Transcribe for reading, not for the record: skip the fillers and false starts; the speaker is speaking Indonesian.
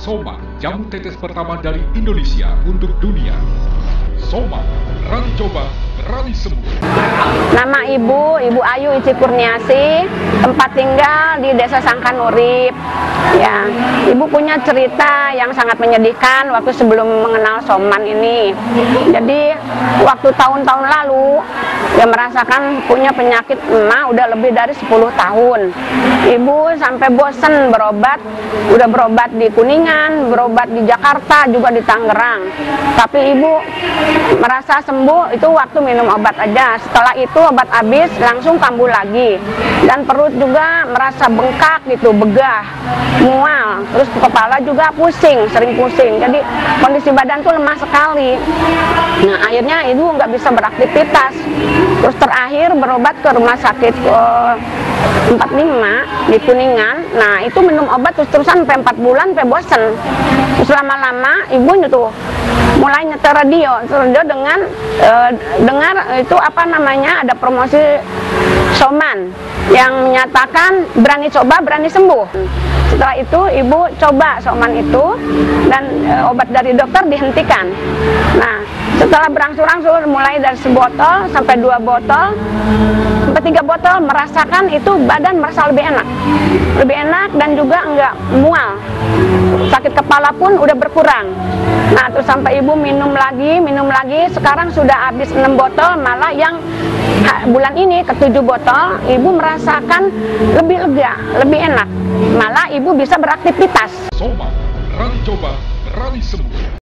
Soma, jamu tetes pertama dari Indonesia untuk dunia. Soma, berani coba, berani sembuh. Nama Ibu Ayu Ici Kurniasi, tempat tinggal di Desa Sangkanurip. Ya, Ibu punya cerita yang sangat menyedihkan waktu sebelum mengenal Soman ini. Jadi waktu tahun-tahun lalu dia merasakan punya penyakit emah udah lebih dari 10 tahun. Ibu sampai bosen berobat, udah berobat di Kuningan, berobat di Jakarta, juga di Tangerang. Tapi Ibu merasa sembuh itu waktu minum obat aja. Setelah itu obat habis langsung kambuh lagi. Dan perut juga merasa bengkak gitu, begah, mual. Terus kepala juga pusing, sering pusing. Jadi kondisi badan tuh lemah sekali. Nah akhirnya Ibu nggak bisa beraktivitas. Terus terakhir berobat ke rumah sakit 45 di Kuningan. Nah itu minum obat terus-terusan sampai 4 bulan sampai bosen. Terus lama-lama Ibu tuh mulai nyetel radio dengan dengar itu apa namanya, ada promosi Soman yang menyatakan berani coba berani sembuh. Setelah itu Ibu coba Soman itu dan obat dari dokter dihentikan. Nah setelah berangsur-angsur mulai dari sebotol sampai 2 botol sampai 3 botol, merasakan itu badan merasa lebih enak dan juga enggak mual. Sakit kepala pun udah berkurang. Nah terus sampai Ibu minum lagi, sekarang sudah habis 6 botol, malah yang bulan ini ke-7 botol Ibu merasakan lebih lega, lebih enak, malah Ibu bisa beraktivitas. Soma, berani coba, berani sembuh.